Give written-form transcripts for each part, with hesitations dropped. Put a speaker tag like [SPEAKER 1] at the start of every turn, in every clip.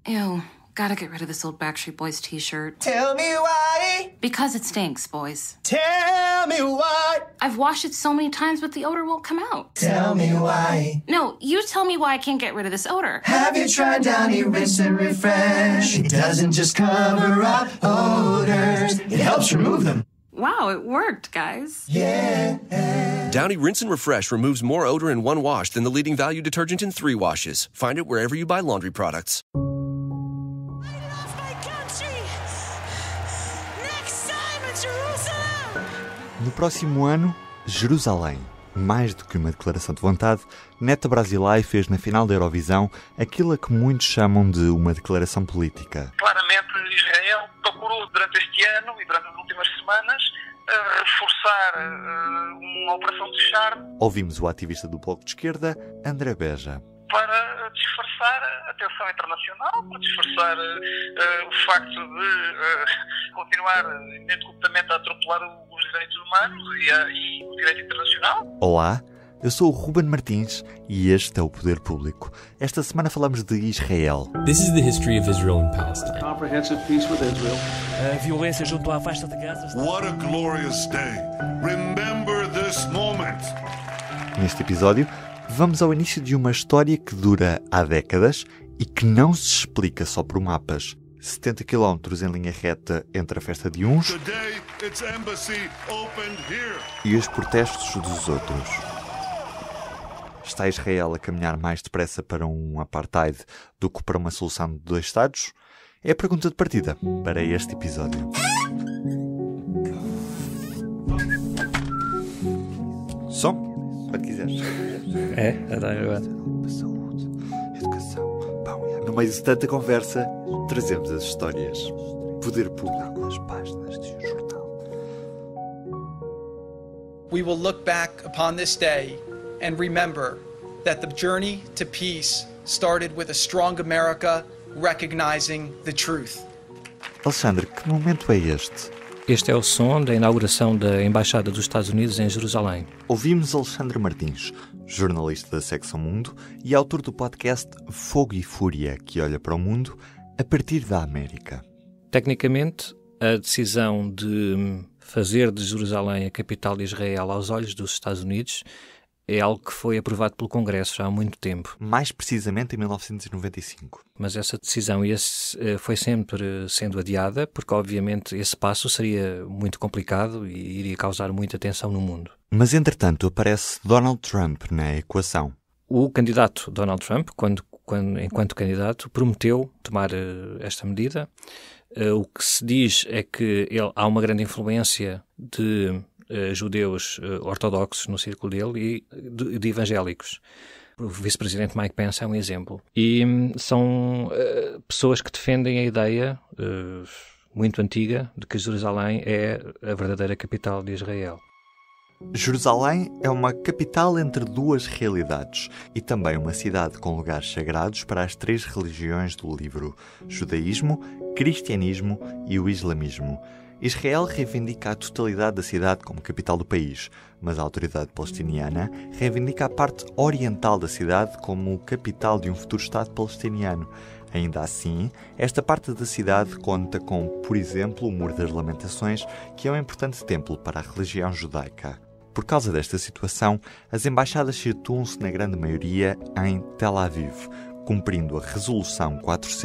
[SPEAKER 1] Ew, gotta get rid of this old Backstreet Boys t-shirt.
[SPEAKER 2] Tell me why.
[SPEAKER 1] Because it stinks, boys.
[SPEAKER 2] Tell me why.
[SPEAKER 1] I've washed it so many times, but the odor won't come out.
[SPEAKER 2] Tell me why.
[SPEAKER 1] No, you tell me why I can't get rid of this odor.
[SPEAKER 2] Have you tried Downy Rinse and Refresh? It doesn't just cover up odors, it helps remove them.
[SPEAKER 1] Wow, it worked, guys.
[SPEAKER 2] Yeah.
[SPEAKER 3] Downy Rinse and Refresh removes more odor in one wash than the leading value detergent in 3 washes. Find it wherever you buy laundry products.
[SPEAKER 4] No próximo ano, Jerusalém. Mais do que uma declaração de vontade, Neta Brasilay fez na final da Eurovisão aquilo a que muitos chamam de uma declaração política.
[SPEAKER 5] Claramente, Israel procurou durante este ano e durante as últimas semanas reforçar uma operação de charme.
[SPEAKER 4] Ouvimos o ativista do Bloco de Esquerda, André Beja.
[SPEAKER 5] Para disfarçar a atenção internacional, para disfarçar o facto de continuar ininterruptamente a atropelar os direitos humanos e o direito internacional.
[SPEAKER 4] Olá, eu sou o Ruben Martins e este é o Poder Público. Esta semana falamos de Israel.
[SPEAKER 6] This is the history of Israel and Palestine.
[SPEAKER 7] Comprehensive peace with Israel.
[SPEAKER 8] A violência junto à faixa de Gaza.
[SPEAKER 9] What a glorious day. Remember this moment.
[SPEAKER 4] Neste episódio, vamos ao início de uma história que dura há décadas e que não se explica só por mapas. 70 km em linha reta entre a festa de uns e os protestos dos outros. Está Israel a caminhar mais depressa para um apartheid do que para uma solução de 2 Estados? É a pergunta de partida para este episódio. Som? Quando quiseres.
[SPEAKER 8] Agora.
[SPEAKER 4] Saúde, educação, pão e água. No meio de tanta conversa, trazemos as histórias. Poder Público, as páginas de um jornal.
[SPEAKER 10] We will look back upon this day and remember that the journey to peace started with a strong America recognizing the truth.
[SPEAKER 4] Alexandre, que momento é este?
[SPEAKER 8] Este é o som da inauguração da Embaixada dos Estados Unidos em Jerusalém.
[SPEAKER 4] Ouvimos Alexandre Martins, jornalista da Secção Mundo e autor do podcast Fogo e Fúria, que olha para o mundo a partir da América.
[SPEAKER 8] Tecnicamente, a decisão de fazer de Jerusalém a capital de Israel aos olhos dos Estados Unidos é algo que foi aprovado pelo Congresso já há muito tempo.
[SPEAKER 4] Mais precisamente em 1995.
[SPEAKER 8] Mas essa decisão foi sempre sendo adiada, porque obviamente esse passo seria muito complicado e iria causar muita tensão no mundo.
[SPEAKER 4] Mas entretanto aparece Donald Trump na equação.
[SPEAKER 8] O candidato Donald Trump, enquanto candidato, prometeu tomar esta medida. O que se diz é que há uma grande influência de judeus ortodoxos no círculo dele e de evangélicos. O vice-presidente Mike Pence é um exemplo. E são pessoas que defendem a ideia muito antiga de que Jerusalém é a verdadeira capital de Israel.
[SPEAKER 4] Jerusalém é uma capital entre 2 realidades e também uma cidade com lugares sagrados para as 3 religiões do livro: judaísmo, cristianismo e o islamismo. Israel reivindica a totalidade da cidade como capital do país, mas a autoridade palestiniana reivindica a parte oriental da cidade como capital de um futuro Estado palestiniano. Ainda assim, esta parte da cidade conta com, por exemplo, o Muro das Lamentações, que é um importante templo para a religião judaica. Por causa desta situação, as embaixadas situam-se na grande maioria em Tel Aviv, cumprindo a Resolução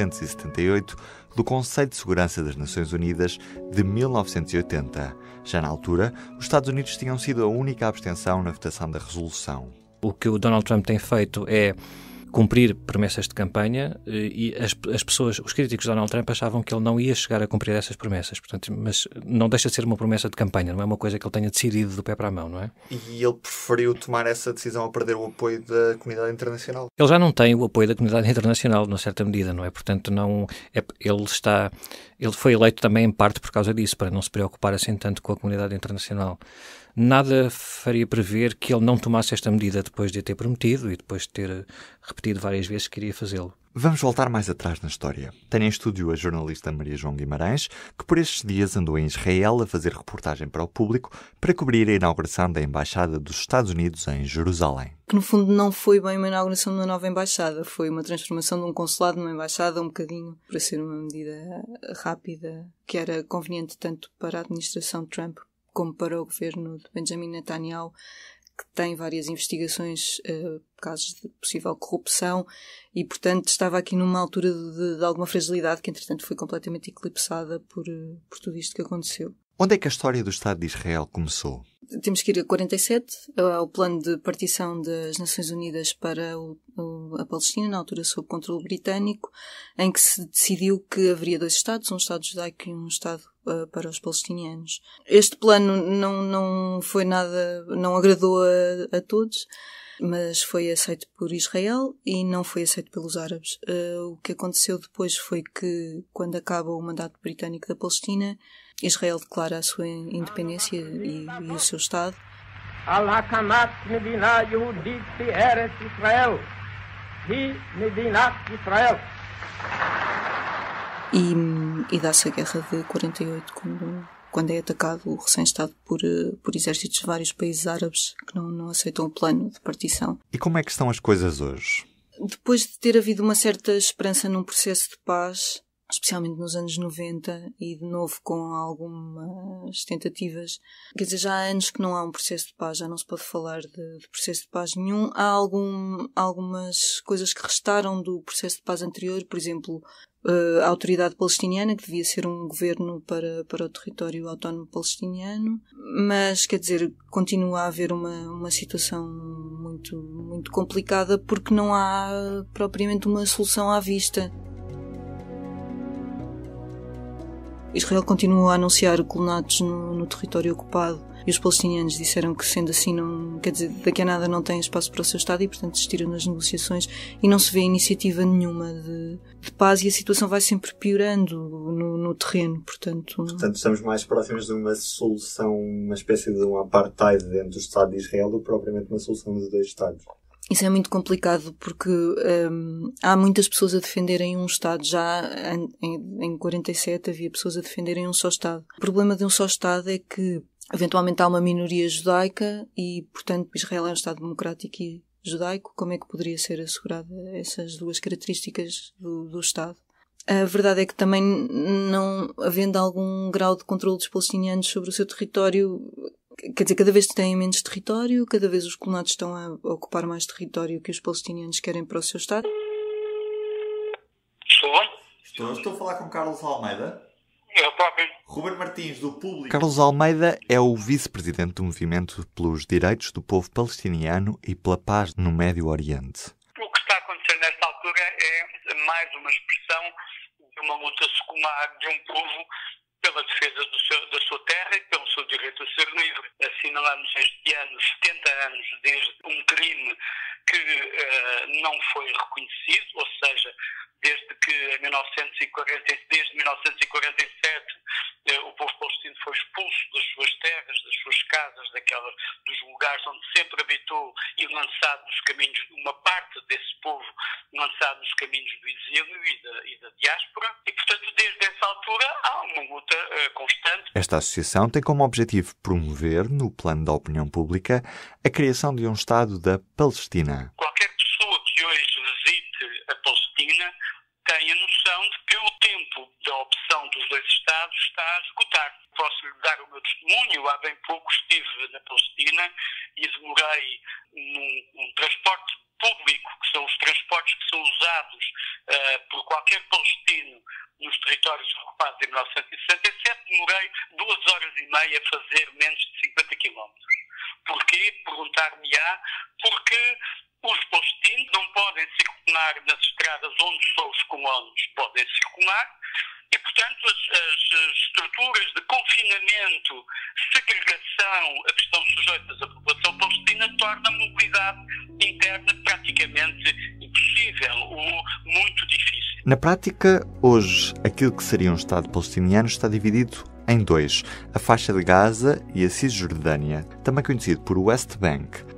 [SPEAKER 4] 478 do Conselho de Segurança das Nações Unidas de 1980. Já na altura, os Estados Unidos tinham sido a única abstenção na votação da resolução. O
[SPEAKER 8] que o Donald Trump tem feito é cumprir promessas de campanha e as pessoas, os críticos de Donald Trump achavam que ele não ia chegar a cumprir essas promessas. Portanto, mas não deixa de ser uma promessa de campanha, não é uma coisa que ele tenha decidido do pé para a mão, não é?
[SPEAKER 4] E ele preferiu tomar essa decisão a perder o apoio da comunidade internacional?
[SPEAKER 8] Ele já não tem o apoio da comunidade internacional, numa certa medida, não é? Portanto, ele foi eleito também em parte por causa disso, para não se preocupar assim tanto com a comunidade internacional. Nada faria prever que ele não tomasse esta medida depois de a ter prometido e depois de ter repetido várias vezes que iria fazê-lo.
[SPEAKER 4] Vamos voltar mais atrás na história. Tenho em estúdio a jornalista Maria João Guimarães, que por estes dias andou em Israel a fazer reportagem para o público para cobrir a inauguração da Embaixada dos Estados Unidos em Jerusalém.
[SPEAKER 7] Que no fundo não foi bem uma inauguração de uma nova embaixada, foi uma transformação de um consulado numa embaixada, um bocadinho para ser uma medida rápida, que era conveniente tanto para a administração de Trump como para o governo de Benjamin Netanyahu, que tem várias investigações, casos de possível corrupção, e portanto estava aqui numa altura de alguma fragilidade que entretanto foi completamente eclipsada por tudo isto que aconteceu.
[SPEAKER 4] Onde é que a história do Estado de Israel começou?
[SPEAKER 7] Temos que ir a 47, ao plano de partição das Nações Unidas para a Palestina, na altura sob controle britânico, em que se decidiu que haveria 2 Estados, um Estado judaico e um Estado para os palestinianos. Este plano não foi nada, não agradou a todos, mas foi aceito por Israel e não foi aceito pelos árabes. O que aconteceu depois foi que, quando acaba o mandato britânico da Palestina, Israel declara a sua independência e o seu Estado. E dá-se a guerra de 48, quando é atacado o recém-Estado por exércitos de vários países árabes que não aceitam o plano de partição.
[SPEAKER 4] E como é que estão as coisas hoje?
[SPEAKER 7] Depois de ter havido uma certa esperança num processo de paz, especialmente nos anos 90, e de novo com algumas tentativas. Quer dizer, já há anos que não há um processo de paz, já não se pode falar de processo de paz nenhum. Há algumas coisas que restaram do processo de paz anterior, por exemplo, a autoridade palestiniana, que devia ser um governo para o território autónomo palestiniano, mas, quer dizer, continua a haver uma situação muito, muito complicada porque não há propriamente uma solução à vista. Israel continua a anunciar colonatos no território ocupado e os palestinianos disseram que, sendo assim, não, quer dizer, daqui a nada não tem espaço para o seu Estado e, portanto, desistiram nas negociações e não se vê iniciativa nenhuma de paz e a situação vai sempre piorando no terreno, portanto...
[SPEAKER 11] Portanto, estamos mais próximos de uma solução, uma espécie de um apartheid dentro do Estado de Israel do que propriamente uma solução dos 2 Estados.
[SPEAKER 7] Isso é muito complicado porque há muitas pessoas a defenderem um Estado. Já em 47 havia pessoas a defenderem um só Estado. O problema de um só Estado é que eventualmente há uma minoria judaica e, portanto, Israel é um Estado democrático e judaico. Como é que poderia ser assegurada essas 2 características do Estado? A verdade é que também, não havendo algum grau de controle dos palestinianos sobre o seu território, quer dizer, cada vez têm menos território, cada vez os colonatos estão a ocupar mais território que os palestinianos querem para o seu Estado.
[SPEAKER 4] Estou a falar com Carlos Almeida.
[SPEAKER 5] É o próprio.
[SPEAKER 4] Ruben Martins, do Público. Carlos Almeida é o vice-presidente do Movimento pelos Direitos do Povo Palestiniano e pela Paz no Médio Oriente.
[SPEAKER 5] O que está a acontecer nesta altura é mais uma expressão de uma luta secular de um povo pela defesa da sua terra e pelo seu direito a ser livre. Assinalamos este ano 70 anos desde um crime que não foi reconhecido, ou seja, desde 1947 o povo palestino foi expulso das suas terras, das suas casas, dos lugares onde sempre habitou e lançado nos caminhos, uma parte desse povo lançado nos caminhos do exílio e da diáspora, e portanto desde essa altura há uma luta constante.
[SPEAKER 4] Esta associação tem como objetivo promover, no plano da opinião pública, a criação de um Estado da Palestina.
[SPEAKER 5] Qualquer pessoa que hoje visite a Palestina tem a noção de que o tempo da opção dos 2 Estados está a esgotar. Posso lhe dar o meu testemunho. Há bem pouco estive na Palestina e demorei num transporte público, que são os transportes que são usados por qualquer palestino nos territórios ocupados em 1967, demorei 2 horas e meia a fazer menos de 50 quilómetros. Porquê? Perguntar-me-á, porque os palestinos não podem circular nas estradas onde só os colonos podem circular e, portanto, as estruturas de confinamento, segregação a que estão sujeitas a população palestina torna a mobilidade interna praticamente impossível ou muito difícil.
[SPEAKER 4] Na prática, hoje, aquilo que seria um Estado palestiniano está dividido em 2, a faixa de Gaza e a Cisjordânia, também conhecido por West Bank.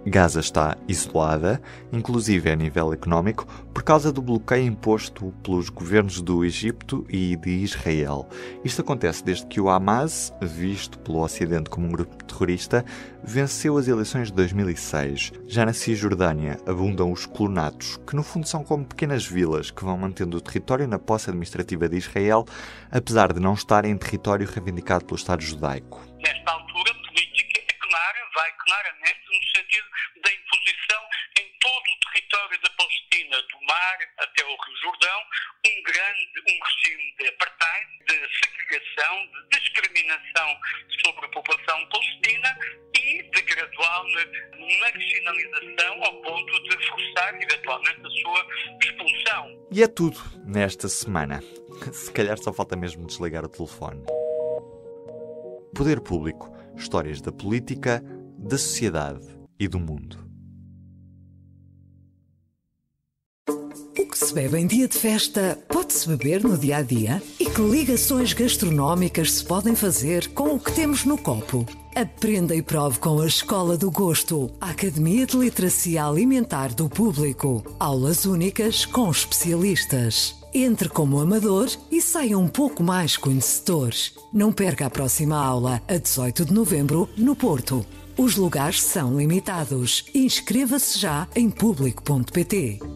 [SPEAKER 4] Gaza está isolada, inclusive a nível económico, por causa do bloqueio imposto pelos governos do Egito e de Israel. Isto acontece desde que o Hamas, visto pelo Ocidente como um grupo terrorista, venceu as eleições de 2006. Já na Cisjordânia abundam os colonatos, que no fundo são como pequenas vilas que vão mantendo o território na posse administrativa de Israel, apesar de não estarem em território reivindicado pelo Estado judaico.
[SPEAKER 5] Nesta altura, a política é clara, vai claramente no sentido da imposição em todo o território da Palestina, do mar até o Rio Jordão, um regime de apartheid, de segregação, de discriminação sobre a população palestina e de gradual marginalização ao ponto de forçar eventualmente a sua expulsão.
[SPEAKER 4] E é tudo nesta semana. Se calhar só falta mesmo desligar o telefone. Poder Público. Histórias da política, da sociedade e do mundo.
[SPEAKER 12] O que se bebe em dia de festa pode-se beber no dia-a-dia? E que ligações gastronómicas se podem fazer com o que temos no copo? Aprenda e prove com a Escola do Gosto, a Academia de Literacia Alimentar do Público. Aulas únicas com especialistas. Entre como amador e saia um pouco mais conhecedor. Não perca a próxima aula, a 18 de novembro, no Porto. Os lugares são limitados. Inscreva-se já em público.pt.